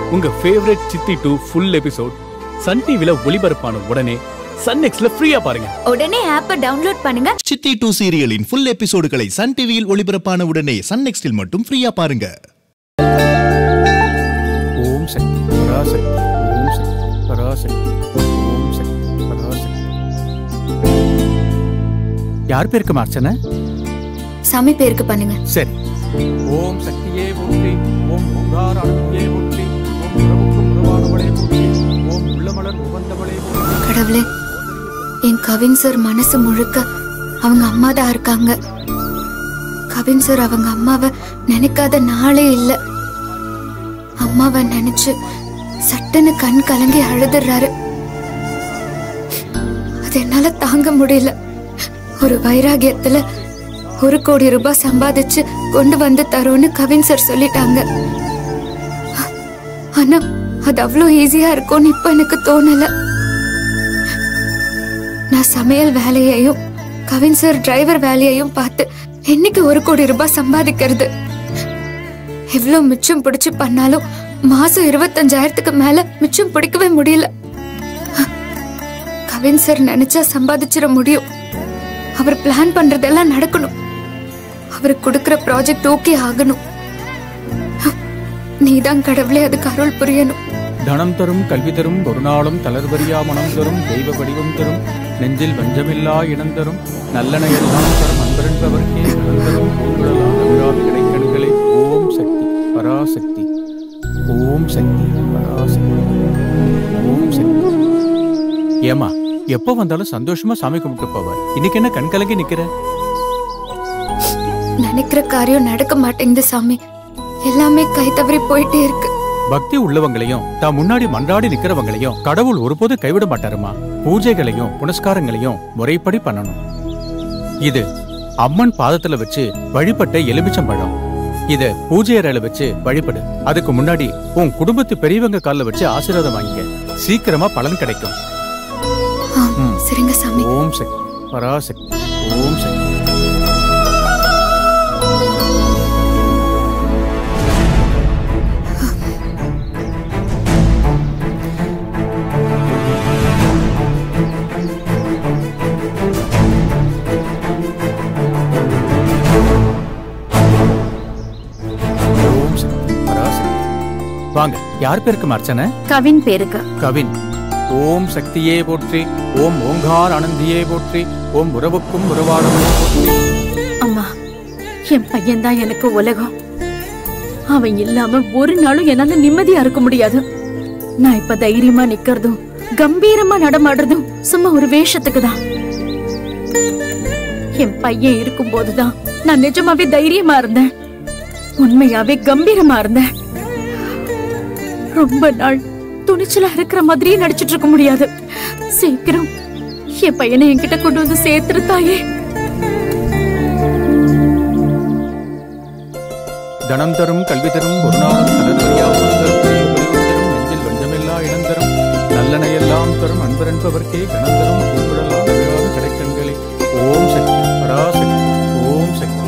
உங்க ஃபேவரட் சித்தி 2 full episode Sun டிவில ஒளிபரப்பான உடனே Sun NXTல ஃப்ரீயா பாருங்க. உடனே ஆப்பை டவுன்லோட் பண்ணுங்க. சித்தி 2 சீரியலின் ஃபுல் எபிசோடுகளை சன் டிவியில் ஒளிபரப்பான உடனே Sun NXTல் மட்டும் ஃப்ரீயா பாருங்க. ஓம் சக்தி பராசக்தி, ஓம் சக்தி பராசக்தி, ஓம் சக்தி பராசக்தி. யார் பேருக்கு அர்ச்சனை? சாமி பேருக்கு பண்ணுங்க. சரி. ஓம் சக்தியே போற்றி, ஓம் ஓங்கார அனுப்பியே போற்றி, ஓம் உறவுக்கும் உறவானவளே போற்றி, ஓம் உள்ளமலர் உகந்தவளே போற்றி. கடவுளே, என் கவின் சார் மனசு முழுக்க அவங்க அம்மா தான் இருக்காங்க. கவின் சார் அவங்க அம்மாவை நினைக்காத நாளே இல்ல. அம்மாவை நினைச்சு சட்டுன்னு கண் கலங்கி அழுதுறாரு. அது என்னால தாங்க முடியல. ஒரு வைராகியத்துல 1 கோடி ரூபாய் சம்பாதிச்சு கொண்டு வந்து தரோன்னு கவின் சார் சொல்லிட்டாங்க. ஆனா அது அவ்வளோ ஈஸியா இருக்கும்னு இப்ப எனக்கு தோணல. நான் சமையல் வேலையையும் கவின் சார் டிரைவர் வேலையையும் பார்த்து என்னைக்கு 1 கோடி ரூபாய் சம்பாதிக்கிறது? எவ்வளவு மிச்சம் பிடிச்சு பண்ணாலும் மாசம் 25,000க்கு மேல மிச்சம் பிடிக்கவே முடியல. கவின் சார் நினைச்சா சம்பாதிச்சிட முடியும். அவர் பிளான் பண்றதெல்லாம் நடக்கணும். அவருக்கு கொடுக்கிற ப்ராஜெக்ட் ஓகே ஆகணும். நீதான் கடவுளே அதுக்கு அருள் புரியணும். தனம் தரும், கல்வி தரும், ஒரு நாளும் தளர்வரியா மனம் தரும், தெய்வ வடிவம் தரும், நெஞ்சில் வஞ்சமில்லா இனம் தரும், நல்லன எல்லாம் தரும், அன்பரென்பவர்க்கே தரும், பூங்குழலாம் நவிராது கிடைக்கண்களே. ஓம் சக்தி பராசக்தி, ஓம் சக்தி பராசக்தி, ஓம் சக்தி. ஏமா, எப்போ வந்தாலும் சந்தோஷமா சாமி கும்பிட்டு போவார். இன்னைக்கு என்ன கண் கலங்கி நிக்கிற? நினைக்கிற காரியம் நடக்க மாட்டேங்குது சாமி. எல்லாமே கை தவறி போயிட்டே இருக்கு. பக்தி உள்ளவங்களையும் தான் முன்னாடி மன்றாடி நிக்கிறவங்களையும் கடவுள் ஒருபோது கைவிட மாட்டாருமா. பூஜைகளையும் புனஸ்காரங்களையும் முறைப்படி பண்ணணும். இது அம்மன் பாதத்துல வச்சு வழிபட்ட எலுமிச்சம்பழம். இத பூஜை அறையில வச்சு வழிபடு. அதுக்கு முன்னாடி உன் குடும்பத்து பெரியவங்க கால்ல வச்சு ஆசீர்வாதம் வாங்கிக்க. சீக்கிரமா பலன் கிடைக்கும். சரிங்க சாமி. ஓம் சக்தி பராசக்தி, ஓம் சக்தி. வாங்க, யார் பேருக்கு அர்ச்சனை? கவின் பேருக்கு. கவின். ஓம் சக்தியே போற்றி, ஓம் ஓங்கார் ஆனந்தியே போற்றி, ஓம் உறவுக்கும் உறவானவளே போற்றி. அம்மா, என் பையன் தான் எனக்கு உலகம். அவன் இல்லாம ஒரு நாளும் என்னால நிம்மதியா இருக்க முடியாது. நான் இப்ப தைரியமா நிக்கிறதும் கம்பீரமா நடமாடுறதும் சும்மா ஒரு வேஷத்துக்கு தான். என் பையன் இருக்கும் போதுதான் நான் நிஜமாவே தைரியமா இருந்தேன். உண்மையாவே கம்பீரமா இருந்தேன். ரொம்ப நாள் துணிச்சலா இருக்கிற மாதிரியே நடிச்சிட்டு இருக்க முடியாது. சீக்கிரம் என் பையனை என்கிட்ட கொண்டு வந்து சேர்த்துரு தாயே. தனம் தரும், கல்வி தரும், ஒரு நாளும் தளர்வரியா மனம் தரும், தெய்வ வடிவம் தரும், நெஞ்சில் வஞ்சமில்லா இடம் தரும், நல்லன எல்லாம் தரும், அன்பரென்பவர்க்கே கணம் தரும், பூங்குழலாம் நவிராது கிடைக்கண்களே. ஓம் சக்தி பராசக்தி, ஓம் சக்தி.